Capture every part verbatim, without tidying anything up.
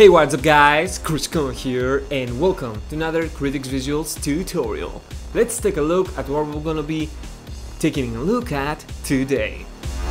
Hey, what's up guys, Krishko here and welcome to another Kritics Visuals tutorial. Let's take a look at what we're gonna be taking a look at today.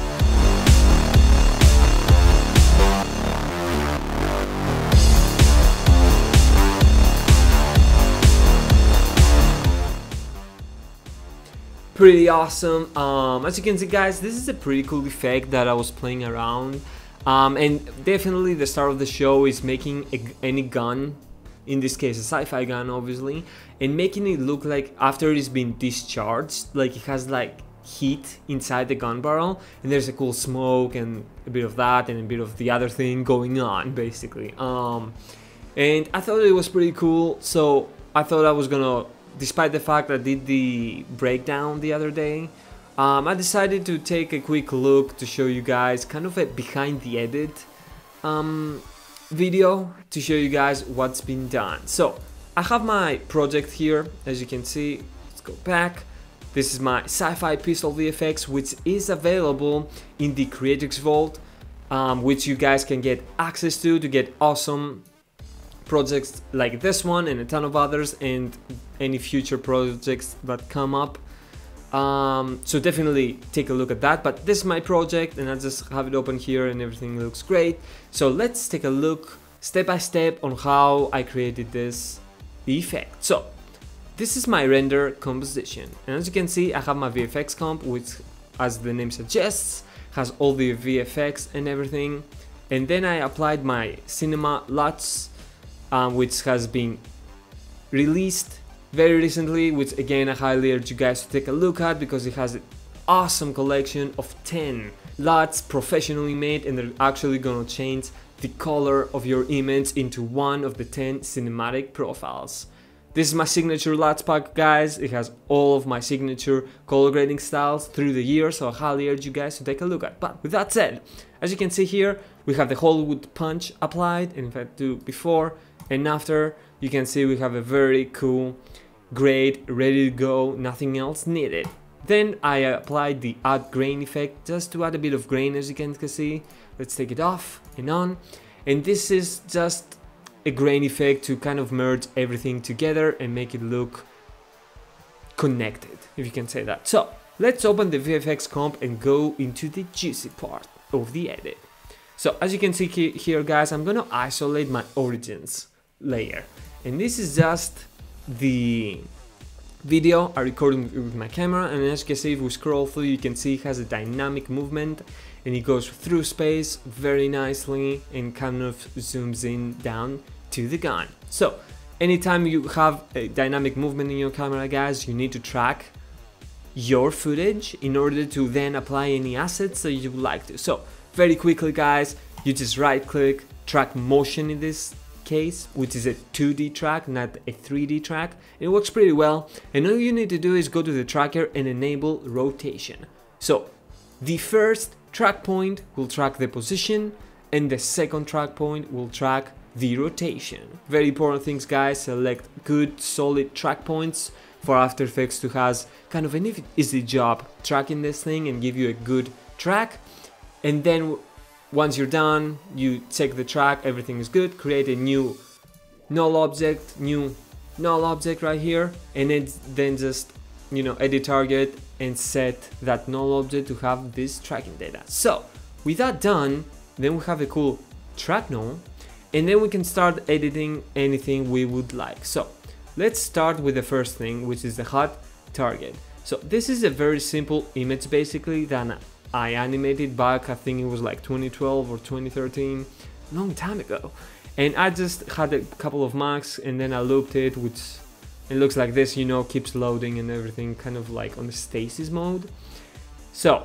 Pretty awesome. Um, as you can see guys, this is a pretty cool effect that I was playing around. Um, and definitely the start of the show is making a, any gun, in this case a sci-fi gun obviously, and making it look like after it's been discharged, like it has like heat inside the gun barrel, and there's a cool smoke and a bit of that and a bit of the other thing going on basically. Um, and I thought it was pretty cool, so I thought I was gonna, despite the fact I did the breakdown the other day, Um, I decided to take a quick look to show you guys kind of a behind the edit um, video to show you guys what's been done. So I have my project here, as you can see. Let's go back. This is my Sci-Fi Pistol V F X, which is available in the Creatix Vault, um, which you guys can get access to to get awesome projects like this one and a ton of others and any future projects that come up. Um, so definitely take a look at that, but this is my project and I just have it open here and everything looks great. So let's take a look step by step on how I created this effect. So this is my render composition, and as you can see I have my V F X comp, which as the name suggests has all the V F X and everything, and then I applied my Cinema LUTs, um, which has been released very recently, which again I highly urge you guys to take a look at because it has an awesome collection of ten LUTs professionally made, and they're actually gonna change the color of your image into one of the ten cinematic profiles. This is my signature LUTs pack guys. It has all of my signature color grading styles through the year, so I highly urge you guys to take a look at. But with that said, as you can see here, we have the Hollywood punch applied, and if I do before and after, you can see we have a very cool grade ready to go, nothing else needed. Then I applied the add grain effect just to add a bit of grain, as you can see. Let's take it off and on, and this is just a grain effect to kind of merge everything together and make it look connected, if you can say that. So let's open the V F X comp and go into the juicy part of the edit. So as you can see here guys, I'm gonna isolate my origins layer, and this is just the video I recorded with my camera, and as you can see, if we scroll through, you can see it has a dynamic movement and it goes through space very nicely and kind of zooms in down to the gun. So anytime you have a dynamic movement in your camera guys, you need to track your footage in order to then apply any assets that you would like to. So very quickly guys, you just right click, track motion in this case, which is a two D track, not a three D track. It works pretty well, and all you need to do is go to the tracker and enable rotation. So the first track point will track the position and the second track point will track the rotation. Very important things guys, select good solid track points for After Effects to has kind of an easy job tracking this thing and give you a good track. And then once you're done, you check the track, everything is good, create a new null object, new null object right here, and it, then just, you know, edit target and set that null object to have this tracking data. So with that done, then we have a cool track null, and then we can start editing anything we would like. So let's start with the first thing, which is the hot target. So this is a very simple image basically that I animated back, I think it was like twenty twelve or twenty thirteen, long time ago. And I just had a couple of marks and then I looped it, which it looks like this, you know, keeps loading and everything, kind of like on the stasis mode. So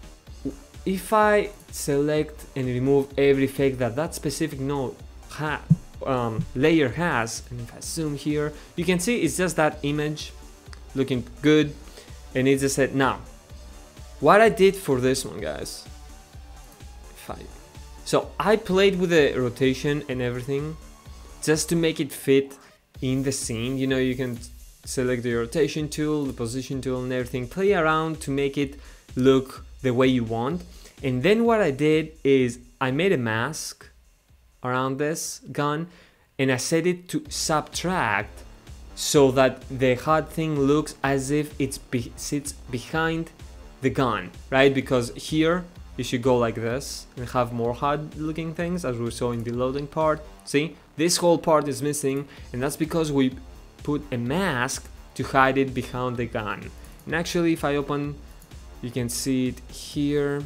if I select and remove every effect that that specific node ha um, layer has, and if I zoom here, you can see it's just that image looking good, and it's just set. Now what I did for this one guys, if I, so I played with the rotation and everything just to make it fit in the scene. You know, you can select the rotation tool, the position tool and everything, play around to make it look the way you want. And then what I did is I made a mask around this gun, and I set it to subtract so that the H U D thing looks as if it be sits behind the gun, right? Because here you should go like this and have more H U D looking things, as we saw in the loading part. See, this whole part is missing, and that's because we put a mask to hide it behind the gun. And actually, if I open, you can see it here.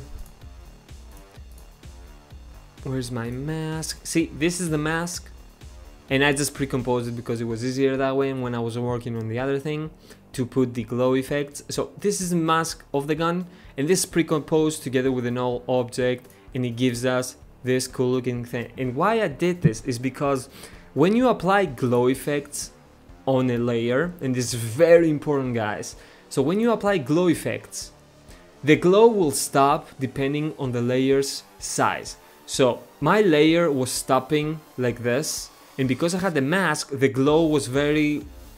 Where's my mask? See, this is the mask, and I just pre-composed it because it was easier that way, and when I was working on the other thing to put the glow effects. So this is the mask of the gun, and this is pre-composed together with a null object, and it gives us this cool looking thing. And why I did this is because when you apply glow effects on a layer, and this is very important, guys, so when you apply glow effects, the glow will stop depending on the layer's size. So my layer was stopping like this, and because I had the mask, the glow was very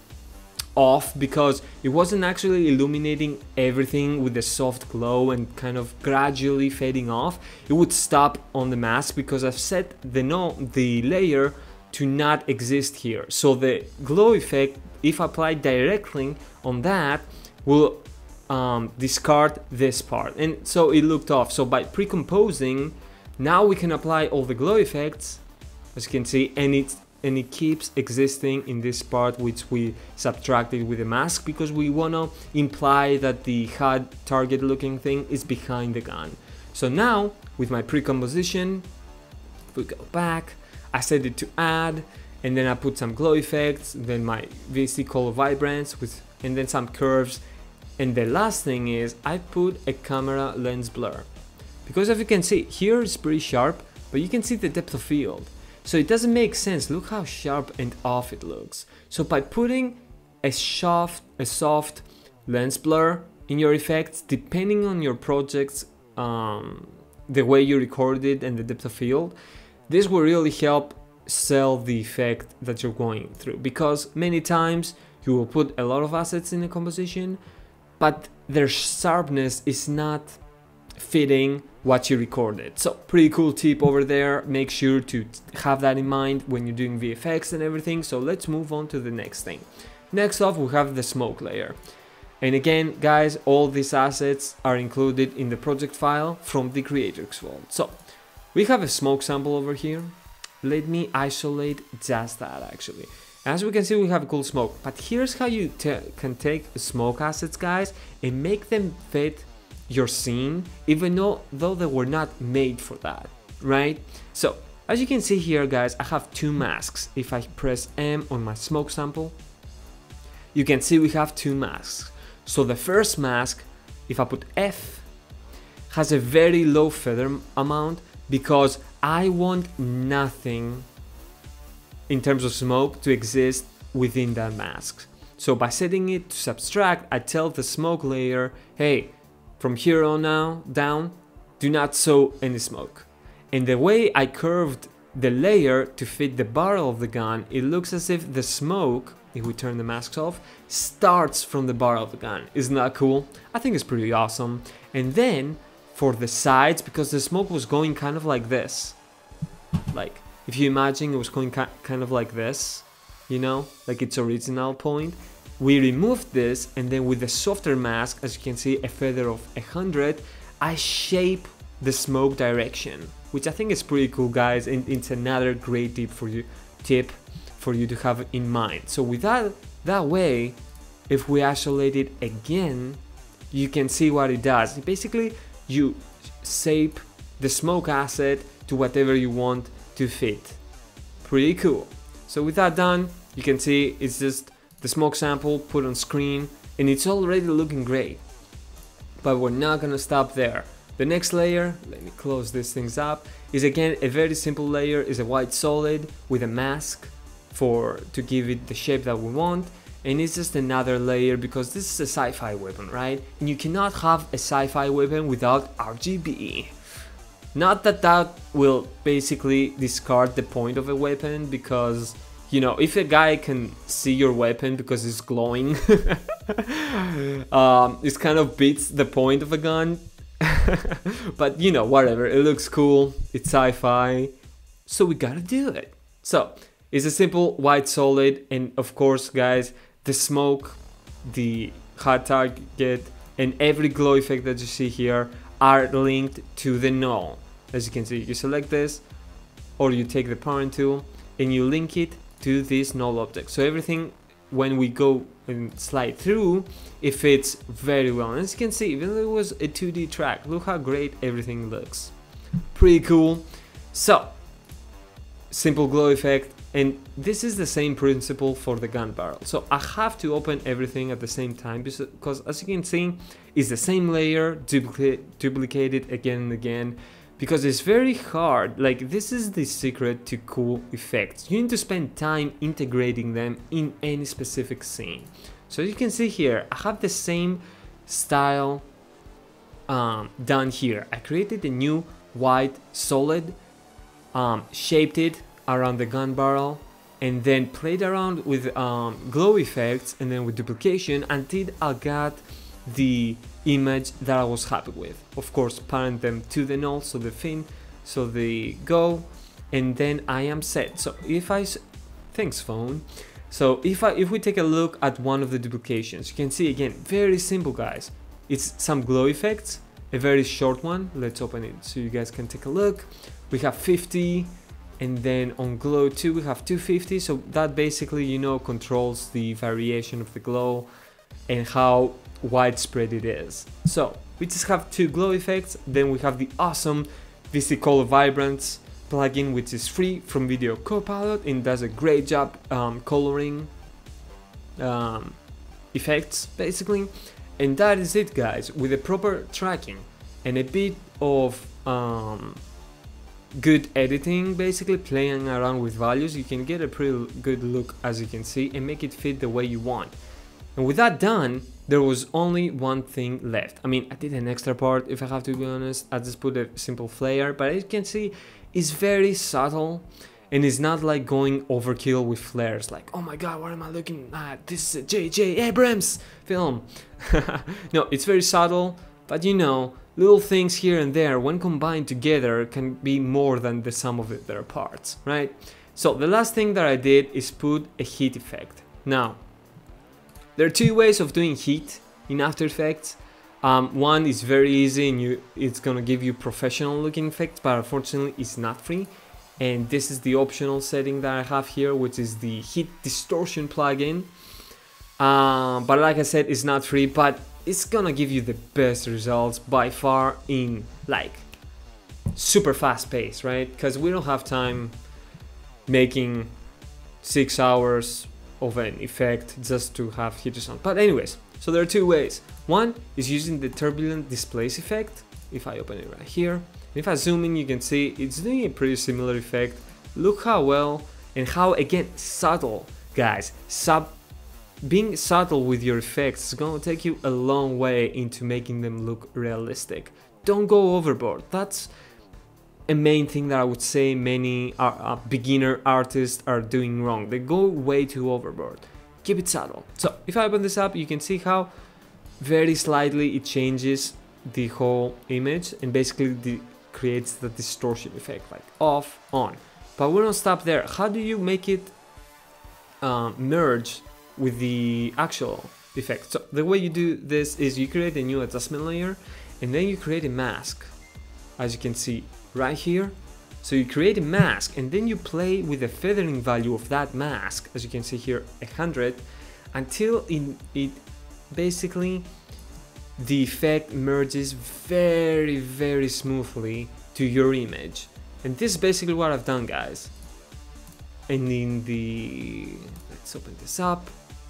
off because it wasn't actually illuminating everything with the soft glow and kind of gradually fading off. It would stop on the mask because I've set the no the layer to not exist here. So the glow effect, if applied directly on that, will um, discard this part, and so it looked off. So by pre-composing, now we can apply all the glow effects, as you can see, and it's and it keeps existing in this part which we subtracted with the mask because we want to imply that the H U D target looking thing is behind the gun. So now with my pre-composition, if we go back, I set it to add, and then I put some glow effects, then my V C color vibrance with, and then some curves, and the last thing is I put a camera lens blur. Because as you can see, here it's pretty sharp, but you can see the depth of field. So it doesn't make sense. Look how sharp and off it looks. So by putting a soft, a soft lens blur in your effects, depending on your project's, um, the way you recorded it and the depth of field, this will really help sell the effect that you're going through. Because many times you will put a lot of assets in a composition, but their sharpness is not fitting what you recorded. So pretty cool tip over there. Make sure to have that in mind when you're doing V F X and everything. So let's move on to the next thing. Next off, we have the smoke layer. And again, guys, all these assets are included in the project file from the Creatrix Vault. So we have a smoke sample over here. Let me isolate just that actually. As we can see, we have a cool smoke, but here's how you can take smoke assets, guys, and make them fit your scene, even though, though they were not made for that, right? So as you can see here, guys, I have two masks. If I press M on my smoke sample, you can see we have two masks. So the first mask, if I put F, has a very low feather amount because I want nothing in terms of smoke to exist within that mask. So by setting it to subtract, I tell the smoke layer, hey, from here on now down, do not show any smoke. And the way I curved the layer to fit the barrel of the gun, it looks as if the smoke, if we turn the masks off, starts from the barrel of the gun. Isn't that cool? I think it's pretty awesome. And then for the sides, because the smoke was going kind of like this, like if you imagine it was going kind of like this, you know, like its original point, we removed this, and then with the softer mask, as you can see, a feather of one hundred, I shape the smoke direction, which I think is pretty cool, guys, and it's another great tip for you tip for you to have in mind. So with that, that way, if we isolate it again, you can see what it does. Basically, you shape the smoke asset to whatever you want to fit. Pretty cool. So with that done, you can see it's just the smoke sample put on screen, and it's already looking great. But we're not gonna stop there. The next layer, let me close these things up, is again a very simple layer, is a white solid with a mask for to give it the shape that we want, and it's just another layer because this is a sci-fi weapon, right? And you cannot have a sci-fi weapon without R G B. Not that that will basically discard the point of a weapon, because you know, if a guy can see your weapon because it's glowing, um, it kind of beats the point of a gun. But you know, whatever, it looks cool, it's sci-fi, so we gotta do it. So it's a simple white solid, and of course guys, the smoke, the hot target, and every glow effect that you see here are linked to the null. As you can see, you select this, or you take the parent tool and you link it to this null object. So everything, when we go and slide through, it fits very well. And as you can see, even though it was a two D track, look how great everything looks. Pretty cool. So, simple glow effect, and this is the same principle for the gun barrel. So I have to open everything at the same time because, as you can see, it's the same layer, duplicate, duplicated again and again, because it's very hard. Like, this is the secret to cool effects. You need to spend time integrating them in any specific scene. So you can see here, I have the same style um, done here. I created a new white solid, um, shaped it around the gun barrel, and then played around with um, glow effects and then with duplication until I got the image that I was happy with. Of course, parent them to the null, so the fin, so they go, and then I am set. So if I, thanks phone. So if I, if we take a look at one of the duplications, you can see again, very simple guys. It's some glow effects, a very short one. Let's open it so you guys can take a look. We have fifty, and then on glow two we have two fifty. So that basically, you know, controls the variation of the glow and how widespread it is. So we just have two glow effects. Then we have the awesome VSeeColor Vibrance plugin, which is free from Video Copilot and does a great job um, coloring um, effects basically. And that is it guys. With the proper tracking and a bit of um, good editing, basically playing around with values, you can get a pretty good look, as you can see, and make it fit the way you want. And with that done, there was only one thing left. I mean, I did an extra part, if I have to be honest. I just put a simple flare, but as you can see, it's very subtle, and it's not like going overkill with flares, like, oh my god, what am I looking at? This is a J J Abrams film. No, it's very subtle, but you know, little things here and there, when combined together, can be more than the sum of their parts, right? So the last thing that I did is put a heat effect. Now, there are two ways of doing heat in After Effects. Um, one is very easy and you, it's gonna give you professional looking effects, but unfortunately it's not free. And this is the optional setting that I have here, which is the Heat Distortion plugin. Um, but like I said, it's not free, but it's gonna give you the best results by far in like super fast pace, right? Because we don't have time making six hours of an effect just to have heat sound. But anyways, so there are two ways. One is using the turbulent displace effect. If I open it right here, if I zoom in, you can see it's doing a pretty similar effect. Look how well and how, again, subtle, guys. Sub being subtle with your effects is gonna take you a long way into making them look realistic. Don't go overboard. That's a main thing that I would say many uh, uh, beginner artists are doing wrong. They go way too overboard. Keep it subtle. So if I open this up, you can see how very slightly it changes the whole image and basically the, creates the distortion effect, like off, on. But we don't stop there. How do you make it um, merge with the actual effect? So the way you do this is you create a new adjustment layer and then you create a mask, as you can see right here. So you create a mask and then you play with the feathering value of that mask, as you can see here, one hundred, until it, it basically the effect merges very very smoothly to your image. And this is basically what I've done, guys. And in the, let's open this up,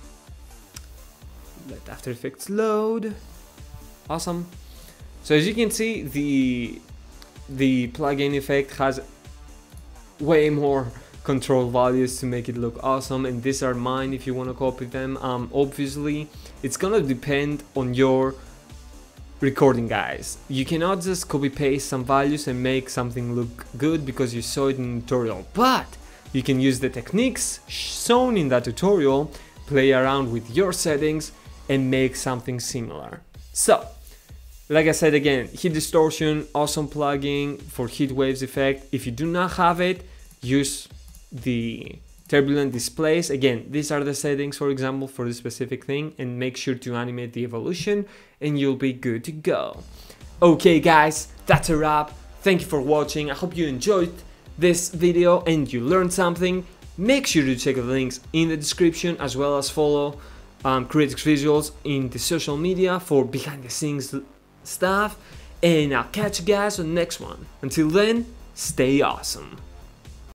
let After Effects load. Awesome. So as you can see, the the plugin effect has way more control values to make it look awesome, and these are mine if you want to copy them. Um, obviously it's gonna depend on your recording, guys. You cannot just copy paste some values and make something look good because you saw it in the tutorial, but you can use the techniques shown in that tutorial, play around with your settings and make something similar. So like I said again, Heat Distortion, awesome plugin for heat waves effect. If you do not have it, use the turbulent displays. Again, these are the settings, for example, for this specific thing, and make sure to animate the evolution and you'll be good to go. Okay guys, that's a wrap. Thank you for watching. I hope you enjoyed this video and you learned something. Make sure to check the links in the description, as well as follow um, Creatix Visuals in the social media for behind the scenes stuff. And I'll catch you guys on the next one. Until then, stay awesome.